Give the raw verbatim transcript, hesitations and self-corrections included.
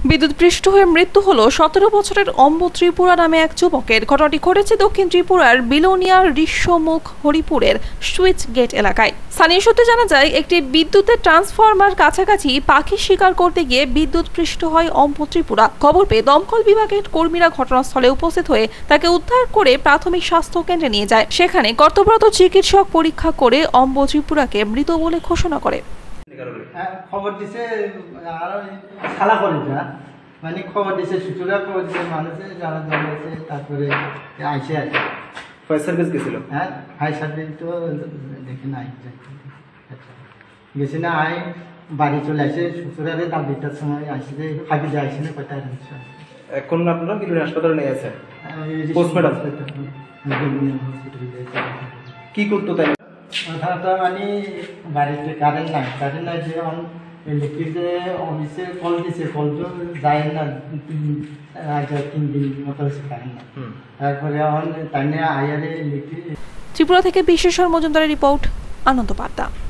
বিদ্যুৎপৃষ্ট হয়ে মৃত্যু হলো সতেরো বছরের অম্ব ত্রিপুরা নামে এক যুবকের। ঘটনাটি ঘটেছে দক্ষিণ ত্রিপুরার বিলোনিয়ার ঋষ্যমুখ হরিপুরের সুইচ গেট এলাকায়। স্থানীয় সূত্রে জানা যায়, একটি বিদ্যুতের ট্রান্সফরমার কাছাকাছি পাখি শিকার করতে গিয়ে বিদ্যুৎপৃষ্ট হয় অম্ব ত্রিপুরা। খবর পেয়ে দমকল বিভাগের কর্মীরা ঘটনাস্থলে উপস্থিত হয়ে তাকে উদ্ধার করে প্রাথমিক স্বাস্থ্য কেন্দ্রে নিয়ে যায়। সেখানে কর্তব্যরত চিকিৎসক পরীক্ষা করে অম্ব ত্রিপুরাকে মৃত বলে ঘোষণা করে। খবর দিছে আর খালা করে যা মানে খবর দিছে সুচুরা খবর দিছে মানুষে যারা জানাইছে তারপরে আইসে আছে ফায়ার সার্ভিস গেছিল। হ্যাঁ ফায়ার সার্ভিস তো দেখে নাই গেছে না আই বাড়ি চলে আসে সুচুরারে দাবিটার সময় আসছে ফাঁকি দিয়ে আসছে না কয়টা এখন আপনারা কি হাসপাতালে নিয়ে আছে পোস্টমর্টম কি করতো তাই মানে বাড়িতে কারেন্ট নাই কারেন্ট নাই যে ইলেকট্রিক যে অফিসে কল দিছে কল তো যায় না তিন দিন মতো হচ্ছে কারেন্ট নাই। তারপরে এখন তাই আয়ারে ইলেকট্রিক। ত্রিপুরা থেকে বিশ্বেশ্বর মজুমদারের রিপোর্ট, আনন্দ বার্তা।